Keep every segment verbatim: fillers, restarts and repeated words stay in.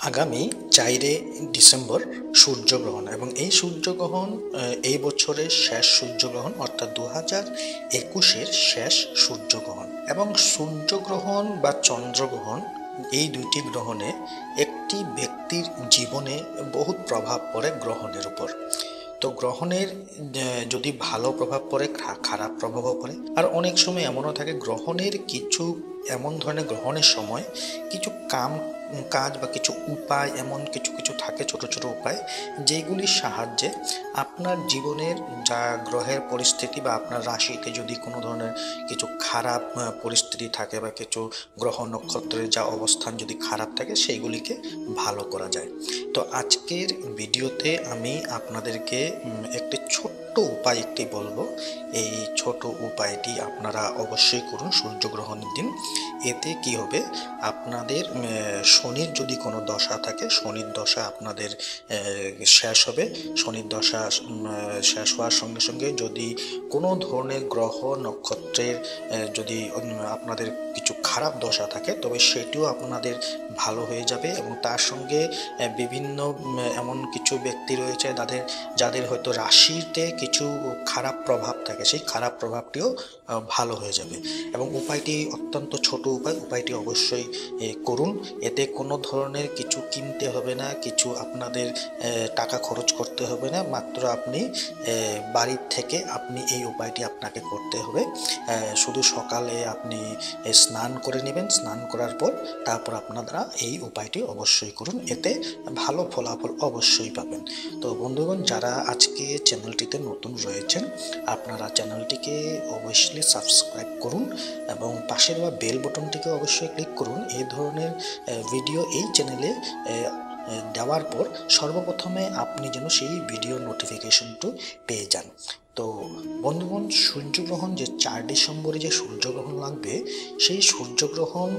আগামী চারে ডিসেম্বর সূর্যগ্রহণ এবং এই সূর্যগ্রহণ এই বছরের শেষ সূর্যগ্রহণ অর্থাৎ দু হাজার একুশের শেষ সূর্যগ্রহণ। এবং সূর্যগ্রহণ বা চন্দ্রগ্রহণ এই দুইটি গ্রহণে একটি ব্যক্তির জীবনে বহুত প্রভাব পড়ে গ্রহণের উপর। তো গ্রহণের যদি ভালো প্রভাব পড়ে, খারাপ প্রভাবও পড়ে। আর অনেক সময় এমনও থাকে গ্রহণের কিছু এমন ধরনের গ্রহণের সময় কিছু কাম কাজ বা কিছু উপায়, এমন কিছু কিছু থাকে ছোট ছোট উপায়, যেগুলির সাহায্যে আপনার জীবনের যা গ্রহের পরিস্থিতি বা আপনার রাশিতে যদি কোনো ধরনের কিছু খারাপ পরিস্থিতি থাকে বা কিছু গ্রহ নক্ষত্রের যা অবস্থান যদি খারাপ থাকে সেইগুলিকে ভালো করা যায়। তো আজকের ভিডিওতে আমি আপনাদেরকে একটি ছোট্ট উপায় একটি বলবো। এই ছোট উপায়টি আপনারা অবশ্যই করুন সূর্যগ্রহণের দিন। এতে কি হবে, আপনাদের শনির যদি কোনো দশা থাকে, শনির দশা আপনাদের শেষ হবে। শনির দশা শেষ হওয়ার সঙ্গে সঙ্গে যদি কোনো ধরনের গ্রহ নক্ষত্রের যদি আপনাদের কিছু খারাপ দশা থাকে তবে সেটিও আপনাদের ভালো হয়ে যাবে। এবং তার সঙ্গে বিভিন্ন এমন কিছু ব্যক্তি রয়েছে যাদের যাদের হয়তো রাশিতে কিছু খারাপ প্রভাব থাকে, সেই খারাপ প্রভাবটিও ভালো হয়ে যাবে। এবং উপায়টি অত্যন্ত ছোট উপায়, উপায়টি অবশ্যই করুন। এতে কোনো ধরনের কিছু কিনতে হবে না, কিছু আপনাদের টাকা খরচ করতে হবে না। মাত্র আপনি বাড়ির থেকে আপনি এই উপায়টি আপনাকে করতে হবে। শুধু সকালে আপনি স্নান করে নেবেন, স্নান করার পর তারপর আপনারা এই উপায়টি অবশ্যই করুন, এতে ভালো ফলাফল অবশ্যই পাবেন। তো বন্ধুগণ, যারা আজকে চ্যানেলটিতে নতুন রয়েছেন আপনারা চ্যানেলটিকে অবশ্যই সাবস্ক্রাইব করুন এবং পাশের বা বেল বটনটিকে অবশ্যই ক্লিক করুন। এই ধরনের ভিডিও এই চ্যানেলে দেওয়ার পর সর্বপ্রথমে আপনি যেন সেই ভিডিও নোটিফিকেশনটি পেয়ে যান। তো বন্ধুগণ, সূর্যগ্রহণ যে চার ডিসেম্বরে যে সূর্যগ্রহণ লাগবে, সেই সূর্যগ্রহণ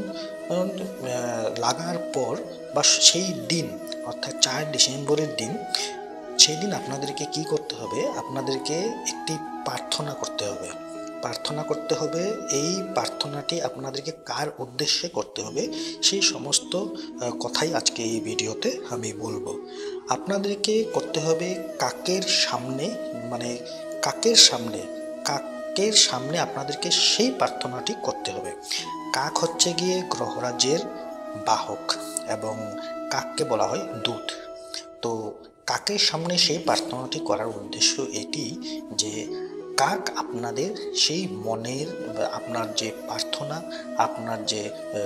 লাগার পর বা সেই দিন অর্থাৎ চার ডিসেম্বরের দিন, সেই দিন আপনাদেরকে কি করতে হবে, আপনাদেরকে একটি প্রার্থনা করতে হবে। প্রার্থনা করতে হবে এই প্রার্থনাটি আপনাদেরকে কার উদ্দেশ্যে করতে হবে সেই সমস্ত কথাই আজকে এই ভিডিওতে আমি বলবো। আপনাদেরকে করতে হবে কাকের সামনে, মানে কাকের সামনে কাকের সামনে আপনাদেরকে সেই প্রার্থনাটি করতে হবে। কাক হচ্ছে গিয়ে গ্রহরাজ্যের বাহক এবং কাককে বলা হয় দূত। তো কাকের সামনে সেই প্রার্থনাটি করার উদ্দেশ্য এটি যে কাক আপনাদের সেই মনের আপনার যে প্রার্থনা, আপনার যে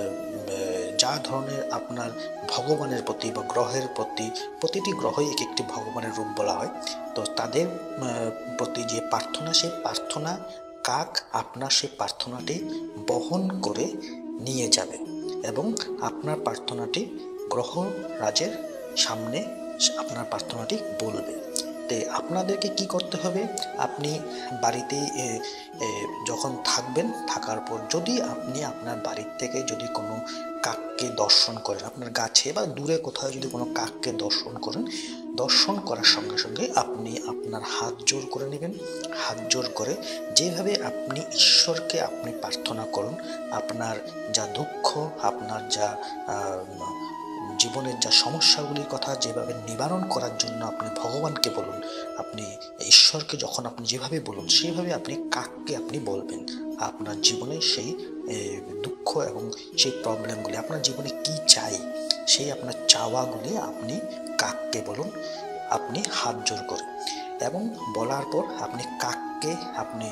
যা ধরনের আপনার ভগবানের প্রতি বা গ্রহের প্রতি, প্রতিটি গ্রহই এক একটি ভগবানের রূপ বলা হয়, তো তাদের প্রতি যে প্রার্থনা, সেই প্রার্থনা কাক আপনার সেই প্রার্থনাটি বহন করে নিয়ে যাবে এবং আপনার প্রার্থনাটি গ্রহরাজের সামনে আপনার প্রার্থনাটি বলবে। তে আপনাদেরকে কি করতে হবে, আপনি বাড়িতে যখন থাকবেন, থাকার পর যদি আপনি আপনার বাড়ির থেকে যদি কোনো কাককে দর্শন করেন, আপনার গাছে বা দূরে কোথাও যদি কোনো কাককে দর্শন করেন, দর্শন করার সঙ্গে সঙ্গে আপনি আপনার হাত জোর করে নেবেন। হাত জোর করে যেভাবে আপনি ঈশ্বরকে আপনি প্রার্থনা করুন, আপনার যা দুঃখ, আপনার যা জীবনের যা সমস্যাগুলির কথা যেভাবে নিবারণ করার জন্য আপনি ভগবানকে বলুন, আপনি ঈশ্বরকে যখন আপনি যেভাবে বলুন সেইভাবে আপনি কাককে আপনি বলবেন আপনার জীবনে সেই দুঃখ এবং সেই প্রবলেমগুলি, আপনার জীবনে কি চাই সেই আপনার চাওয়াগুলি আপনি কাককে বলুন, আপনি হাত জোর করে। এবং বলার পর আপনি কাককে আপনি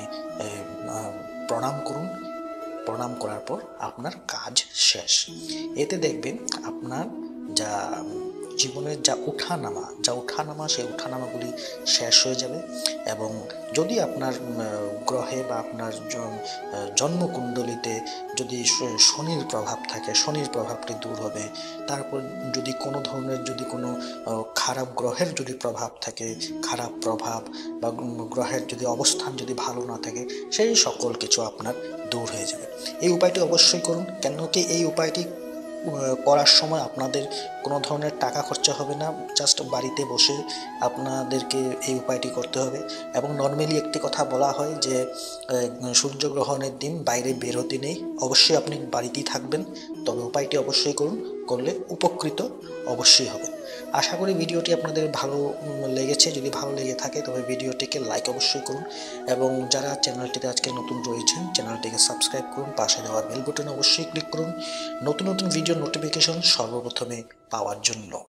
প্রণাম করুন। প্রণাম করার পর আপনার কাজ শেষ। এতে দেখবেন আপনার যা জীবনের যা উঠানামা যা উঠানামা সেই উঠানামাগুলি শেষ হয়ে যাবে। এবং যদি আপনার গ্রহে বা আপনার জন্মকুণ্ডলিতে যদি শনির প্রভাব থাকে, শনির প্রভাবটি দূর হবে। তারপর যদি কোনো ধরনের যদি কোনো খারাপ গ্রহের যদি প্রভাব থাকে, খারাপ প্রভাব বা গ্রহের যদি অবস্থান যদি ভালো না থাকে, সেই সকল কিছু আপনার দূর হয়ে যাবে। এই উপায়টি অবশ্যই করুন, কেন কি এই উপায়টি করার সময় আপনাদের কোনো ধরনের টাকা খরচা হবে না, জাস্ট বাড়িতে বসে আপনাদেরকে এই উপায়টি করতে হবে। এবং নর্মালি একটি কথা বলা হয় যে সূর্যগ্রহণের দিন বাইরে বের হতে নেই, অবশ্যই আপনি বাড়িতেই থাকবেন, তবে উপায়টি অবশ্যই করুন, করলে উপকৃত অবশ্যই হবে। আশা করি ভিডিওটি আপনাদের ভালো লেগেছে। যদি ভালো লেগে থাকে তবে ভিডিওটিকে লাইক অবশ্যই করুন, এবং যারা চ্যানেলটিতে আজকে নতুন রয়েছেন চ্যানেলটিকে সাবস্ক্রাইব করুন, পাশে দেওয়া বেল বাটনে অবশ্যই ক্লিক করুন নতুন নতুন ভিডিও নোটিফিকেশন সর্বপ্রথমে পাওয়ার জন্য।